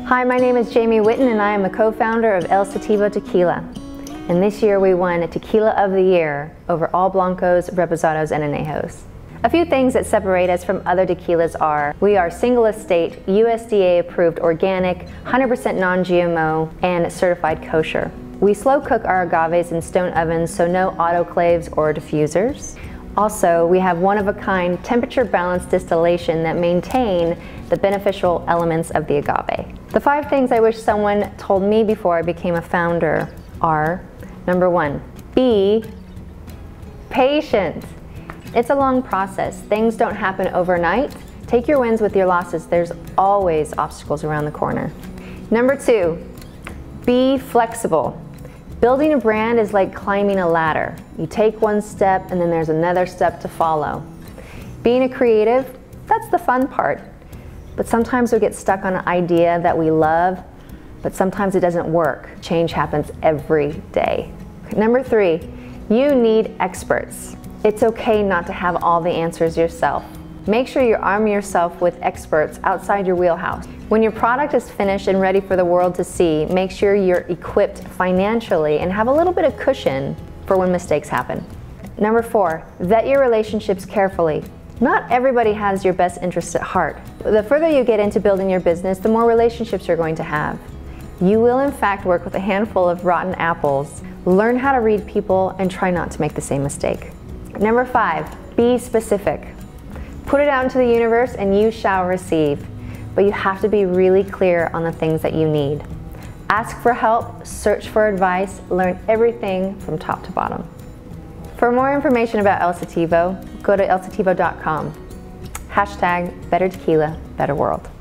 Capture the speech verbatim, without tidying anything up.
Hi, my name is Jaime Whitton and I am a co-founder of El Sativo Tequila. And this year we won a Tequila of the Year over all Blancos, Reposados, and Anejos. A few things that separate us from other tequilas are we are single estate, U S D A approved organic, one hundred percent non G M O, and certified kosher. We slow cook our agaves in stone ovens, so no autoclaves or diffusers. Also, we have one-of-a-kind temperature-balanced distillation that maintain the beneficial elements of the agave. The five things I wish someone told me before I became a founder are, number one, be patient. It's a long process. Things don't happen overnight. Take your wins with your losses. There's always obstacles around the corner. Number two, be flexible. Building a brand is like climbing a ladder. You take one step and then there's another step to follow. Being a creative, that's the fun part. But sometimes we get stuck on an idea that we love, but sometimes it doesn't work. Change happens every day. Number three, you need experts. It's okay not to have all the answers yourself. Make sure you arm yourself with experts outside your wheelhouse. When your product is finished and ready for the world to see, make sure you're equipped financially and have a little bit of cushion for when mistakes happen. Number four, vet your relationships carefully. Not everybody has your best interests at heart. The further you get into building your business, the more relationships you're going to have. You will in fact work with a handful of rotten apples. Learn how to read people and try not to make the same mistake. Number five, be specific. Put it out into the universe and you shall receive. But you have to be really clear on the things that you need. Ask for help, search for advice, learn everything from top to bottom. For more information about El Sativo, go to el sativo dot com. Hashtag better tequila, better world.